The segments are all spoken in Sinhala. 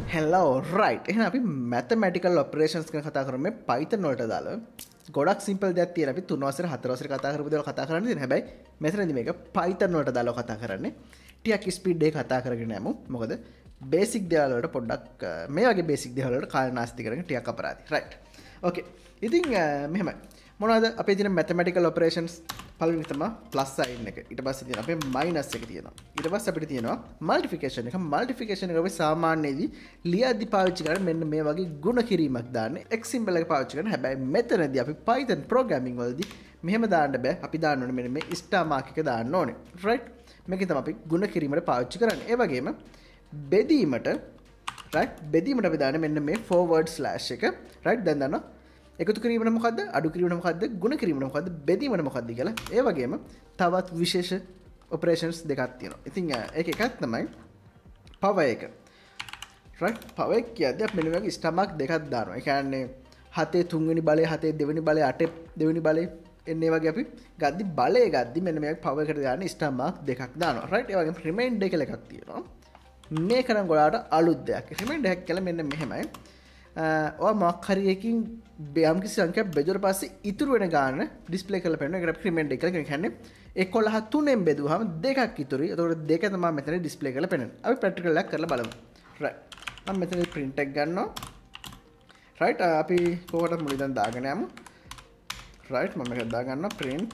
Hello, right. එහෙනම් අපි mathematical operations ගැන කතා කරමු මේ Python වලට දාලා. ගොඩක් simple දෙයක් තියෙනවා. අපි 3 වසර 4 වසර කතා කරපු දේවල් කතා කරන්න තියෙනවා. හැබැයි මෙතනදී මේක Python වලට දාලා කතා කරන්නේ. ටිකක් speed එක කතා කරගෙන යමු. මොකද basic දේවල් වලට පොඩ්ඩක් මේ වගේ basic දේවල් වලට කාල නාස්ති කරගෙන ටිකක් අපරාධයි. right. okay. ඉතින් මෙහෙමයි. මොනවද අපේ තියෙන mathematical operations පළවෙනි තමයි plus sign එක. ඊට පස්සේ තියෙනවා අපේ minus එක තියෙනවා. ඊට පස්සේ අපිට තියෙනවා multiplication එක. multiplication එක අපි සාමාන්‍යයෙන් ලියද්දි පාවිච්චි කරන්නේ මෙන්න මේ වගේ ගුණ කිරීමක් දාන්නේ. x symbol එක පාවිච්චි කරන. හැබැයි මෙතනදී අපි Python programming වලදී මෙහෙම දාන්න බෑ. අපි දාන්න ඕනේ මෙන්න මේ star mark එක දාන්න ඕනේ. right? මේකෙන් තමයි අපි ගුණ කිරීමට පාවිච්චි කරන්නේ. ඒ වගේම බෙදීමට right? බෙදීමට අපි දාන්නේ මෙන්න මේ forward slash එක. right? දැන් දන්නවා එකතු කිරීමට මොකද්ද අඩු කිරීමට මොකද්ද ගුණ කිරීමට මොකද්ද බෙදීමට මොකද්ද කියලා. ඒ වගේම තවත් විශේෂ ඔපරේෂන්ස් දෙකක් තියෙනවා. ඉතින් ඒක එකක් තමයි power එක. right? power එක කියද්දී අපි මෙන්න මේ star mark දෙකක් දානවා. ඒ කියන්නේ 7 3 වෙනි බලය 7 2 වෙනි බලය 8 2 වෙනි බලය එන්නේ වගේ අපි ගද්දි බලය ගද්දි මෙන්න මේ power එකට දාන්න star mark දෙකක් දානවා. right? ඒ වගේම remainder කියලා එකක් තියෙනවා. මේක නම් ගොඩාට අලුත් දෙයක්. remainder එක කියලා මෙන්න මෙහෙමයි. ඔය මොකක් හරි එකකින් යම් කිසි සංඛ්‍යාවක් බෙදුවට පස්සේ ඉතුරු වෙන ගාන ඩිස්ප්ලේ කරලා පෙන්නන එකට remainder එක කියලා කියන්නේ 11 3ෙන් බෙදුවාම දෙකක් ඉතුරුයි. එතකොට දෙක තමයි මෙතන ඩිස්ප්ලේ කරලා පෙන්නන්නේ. අපි ප්‍රැක්ටිකල් එකක් කරලා බලමු. right. මම මෙතන print එක ගන්නවා. right. අපි කොහොමද මුලින්ම දාගෙන යමු. right. මම මේක දා ගන්නවා print.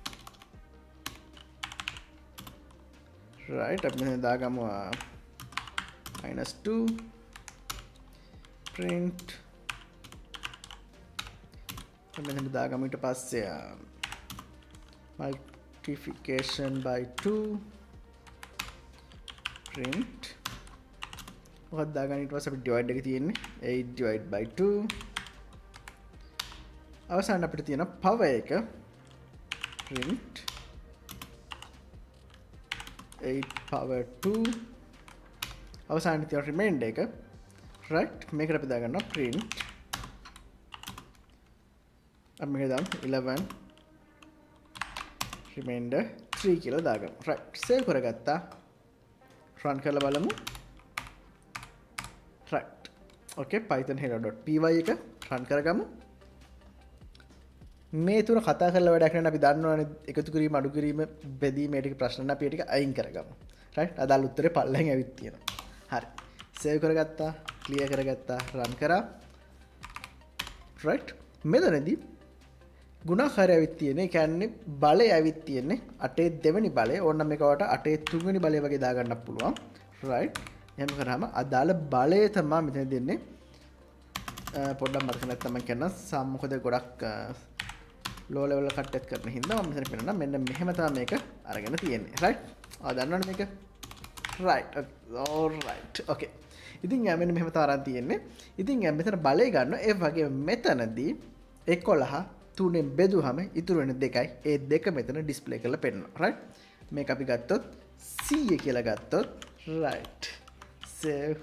right. අපි මෙතන දාගමු -2 print මෙන්න දාගමු ඊට පස්සේ multiplication by 2 print මොකක්ද දාගන්න ඊට පස්සේ අපි divide එක තියෙන්නේ 8 divide by 2 අවසාන අපිට තියෙන power එක print 8 power 2 අවසානයේ තියෙන remainder එක right මේකට අපි දාගන්නවා print අපි මේක දාමු 11 remainder 3 කියලා දාගමු right save කරගත්තා run කරලා බලමු right okay python hello.py එක run කරගමු මේ තුන කතා කරලා වැඩක් නැහැ අපි දන්නවනේ එකතු කිරීම අඩු කිරීම බෙදීම මේ ටික ප්‍රශ්න නැහැ අපි ටික අයින් කරගමු right අදාළ උත්තරේ පල්ලෙන් ඇවිත් තියෙනවා හරි save කරගත්තා clear කරගත්තා run කරා right මෙතනදී ගුණාකාරය ඇවිත් තියෙන්නේ. ඒ කියන්නේ බලය ඇවිත් තියෙන්නේ 8 දෙවෙනි බලය. ඕනනම් මේකට 8 තුන්වෙනි බලය වගේ දාගන්නත් පුළුවන්. right. එහෙම කරාම අදාළ බලය තමයි මෙතන දෙන්නේ. පොඩ්ඩක් මතක නැත්නම් මම කියන්න මොකද ගොඩක් low level කට්ටත් කරන හින්දා මම මෙතන පෙන්නනවා. මෙන්න මෙහෙම තමයි මේක අරගෙන තියෙන්නේ. right. දන්නවනේ මේක. right. all right. okay. ඉතින් මෙන්න මෙහෙම තමයි අරන් තියෙන්නේ. ඉතින් මෙතන බලය ගන්නවා. ඒ වගේ මෙතනදී 11 3ෙන් බෙදුවම ඉතුරු වෙන දෙකයි. ඒ දෙක මෙතන ඩිස්ප්ලේ කරලා පෙන්නනවා. right. මේක අපි ගත්තොත් 100 කියලා ගත්තොත් right. save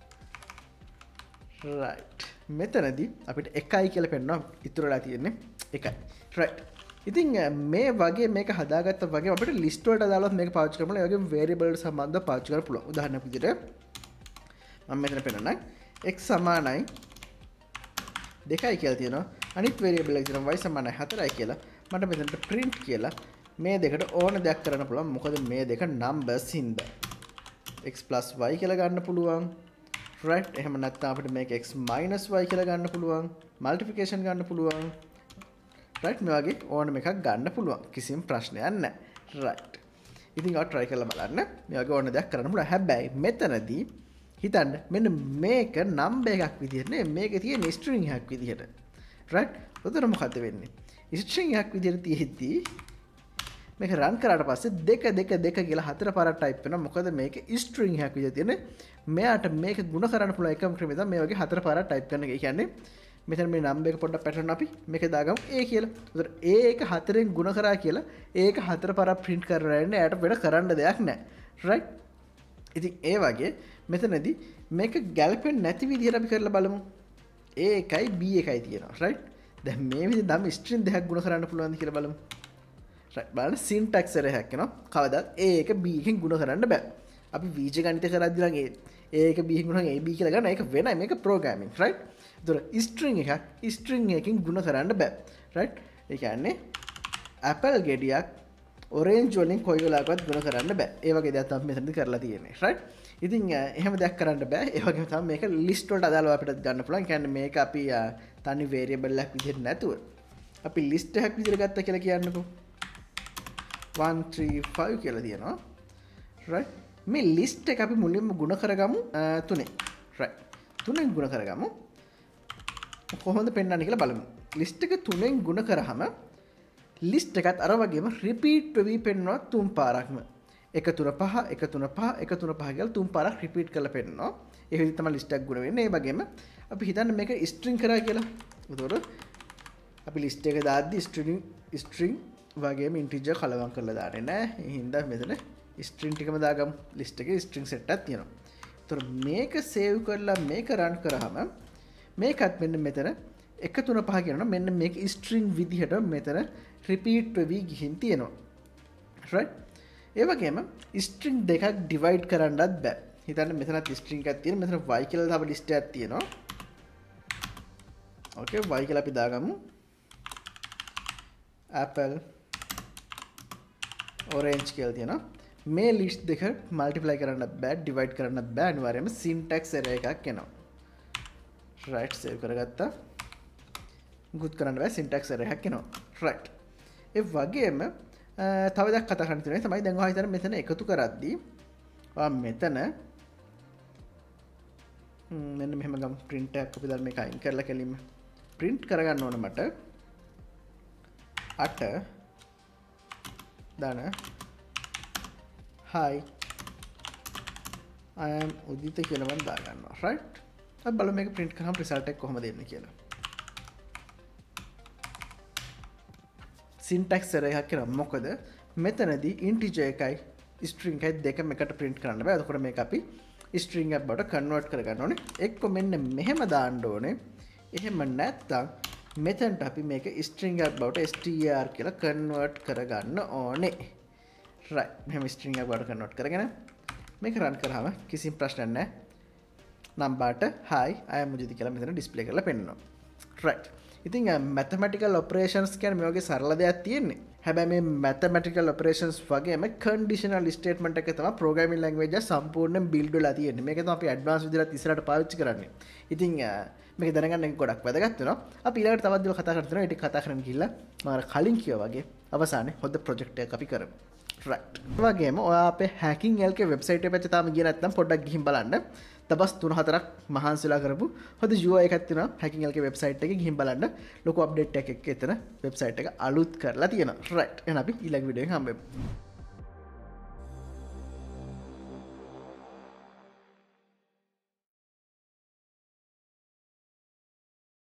right. මෙතනදී අපිට 1යි කියලා පෙන්නනවා. ඉතුරු වෙලා තියෙන්නේ 1යි. right. ඉතින් මේ වගේ මේක හදාගත්ත වගේ අපිට ලිස්ට් වලට දාලා මේක පාවිච්චි කරන්න පුළුවන්. ඒ වගේම variable වලට සම්බන්ධව පාවිච්චි කරන්න පුළුවන්. උදාහරණයක් විදිහට මම මෙතන පෙන්නන්නම් x සමානයි 2යි කියලා තියෙනවා. අනිත් variable එක තියෙනවා y සමානයි 4යි කියලා. මට මෙතනට print කියලා මේ දෙකට ඕන දෙයක් කරන්න පුළුවන්. මොකද මේ දෙක numbers හින්දා. x + y කියලා ගන්න පුළුවන්. right. එහෙම නැත්නම් අපිට මේක x - y කියලා ගන්න පුළුවන්. multiplication ගන්න පුළුවන්. right. මේ වගේ ඕනම එකක් ගන්න පුළුවන්. කිසිම ප්‍රශ්නයක් නැහැ. right. ඉතින් ඔය try කරලා බලන්න. මේ වගේ ඕන දෙයක් කරන්න පුළුවන්. හැබැයි මෙතනදී හිතන්න මෙන්න මේක number එකක් විදිහට නේ මේකේ තියෙන string එකක් විදිහට right උතන මොකද්ද වෙන්නේ string එකක් විදිහට තියෙද්දී මේක run කරාට පස්සේ 2 2 2 කියලා හතර පාරක් type වෙනවා මොකද මේක string එකක් විදිහට තියෙන්නේ මෙයාට මේක ගුණ කරන්න පුළුවන් එකම ක්‍රමය තමයි මේ වගේ හතර පාරක් type කරන එක. ඒ කියන්නේ මෙතන මේ number එක පොඩ්ඩක් pattern අපි මේක දාගමු a කියලා. උතන a එක 4ෙන් ගුණ කරා කියලා ඒක හතර පාරක් print කරලා ඉන්නේ එයාට වෙන කරන්න දෙයක් නැහැ right. ඉතින් ඒ වගේ මෙතනදී මේක ගැලපෙන්නේ නැති විදිහට අපි කරලා බලමු. a එකයි b එකයි තියෙනවා right. දැන් මේ විදිහට නම් string දෙකක් ගුණ කරන්න පුළුවන්ද කියලා බලමු. right බලන්න syntax error එකක් එනවා. කවදාවත් a එක b එකෙන් ගුණ කරන්න බෑ. අපි බීජ ගණිත කරද්දී නම් ඒක B එකකින් ගුණ AB කියලා ගන්න. ඒක වෙනයි මේක ප්‍රෝග්‍රෑමින් right. ඒතර string එකකින් ගුණ කරන්න බෑ right. ඒ කියන්නේ apple ගෙඩියක් orange වලින් කොයි වෙලාවකවත් ගුණ කරන්න බෑ. ඒ වගේ දෙයක් තමයි මෙතනදී කරලා තියෙන්නේ right. ඉතින් එහෙම දෙයක් කරන්න බෑ. ඒ වගේම තමයි මේක list වලට අදාළව අපිට ගන්න පුළුවන්. කියන්නේ මේක අපි තනි variable එකක් විදිහට නැතුව අපි list එකක් විදිහට ගත්තා කියලා කියන්නකෝ. 1 3 5 කියලා තියෙනවා right. මේ list එක අපි මුලින්ම ගුණ කරගමු 3 right. 3ෙන් ගුණ කරගමු. කොහොමද පෙන්වන්නේ කියලා බලමු. list එක 3ෙන් ගුණ කරාම list එකත් අර වගේම repeat වෙවි පෙන්වනවා 3 පාරක්ම. 1 3 5 1 3 5 1 3 5 කියලා 3 පාරක් repeat කරලා පෙන්නනවා. ඒ විදිහට තමයි list එකක් ගුණ වෙන්නේ. ඒ වගේම අපි හිතන්නේ මේක string කරා කියලා. ඒතකොට අපි list එක දාද්දි string වගේම integer කලවම් කරලා දාන්නේ නැහැ. ඒ හින්දා මෙතන string ටිකම දාගමු. list එකේ string set එකක් තියෙනවා. ඒතකොට මේක save කරලා මේක run කරාම මේකත් මෙන්න මෙතන 1 3 5 කියනවා. මෙන්න මේක string විදිහට මෙතන repeat වෙවි ගිහින් තියෙනවා. right. ඒ වගේම string දෙකක් divide කරන්නත් බෑ. හිතන්න මෙතනත් string එකක් තියෙනවා. මෙතන y කියලා තව list එකක් තියෙනවා. okay y කියලා අපි දාගමු. apple orange කියලා තියෙනවා. මේ list දෙක multiply කරන්නත් බෑ, divide කරන්නත් බෑ. අනිවාර්යයෙන්ම syntax error එකක් එනවා. right save කරගත්තා. good කරන්න බෑ, syntax error එකක් එනවා. right. ඒ වගේම තව දෙයක් කතා කරන්න තියෙනවා. තමයි දැන් ඔයා හිතන්න මෙතන එකතු කරද්දී ඔයා මෙතන මෙන්න මෙහෙම ගමු print එකක් අපි දැන් මේක අයින් කරලා කෙලින්ම print කරගන්න ඕන මට 8 දාන hi I am Uditha කියලා මම දාගන්නවා right. අපි බලමු මේක print කරාම result එක කොහොමද එන්නේ කියලා. syntax error එකක් කරා. මොකද මෙතනදී integer එකයි string එකයි දෙකම එකට print කරන්න බෑ. එතකොට මේක අපි string එකක් බවට convert කරගන්න ඕනේ. එක්ක මෙන්න මෙහෙම දාන්න ඕනේ. එහෙම නැත්නම් මෙතනට අපි මේක string එකක් බවට str කියලා convert කරගන්න ඕනේ. right. මෙහෙම string එකක් බවට convert කරගෙන මේක run කරාම කිසිම ප්‍රශ්නයක් නැහැ. නම්බරට hi I am Uditha කියලා මෙතන display කරලා පෙන්නනවා. right. ඉතින් mathematical operations කියන්නේ මේ වගේ සරල දෙයක් තියෙන්නේ. හැබැයි මේ mathematical operations වගේම conditional statement එක තමයි programming language එක සම්පූර්ණයෙන් build වෙලා තියෙන්නේ. මේක තමයි අපි advanced විදිහට ඉස්සරහට පාවිච්චි කරන්නේ. ඉතින් මේක දැනගන්න එක ගොඩක් වැදගත් වෙනවා. අපි ඊළඟට තවත් දේවල් කතා කරලා තියෙනවා. ඒක කතා කරන්න ගිහිල්ලා මම කලින් කිව්වා වගේ අවසානයේ හොඳ project එකක් අපි කරමු. right. ඒ වගේම ඔයා අපේ Hackinglk website එක පැත්තේ තාම ගියේ නැත්නම් පොඩ්ඩක් ගිහින් බලන්න. දවස් 3-4ක් මහන්සිලා කරපු හොඳ UI එකක් තියෙනවා Hackinglk website එකේ ගිහින් බලන්න. ලොකු update එකක් එක්ක එතන website එක අලුත් කරලා තියෙනවා. right. එහෙනම් අපි ඊළඟ වීඩියෝ එකෙන් හම්බෙමු.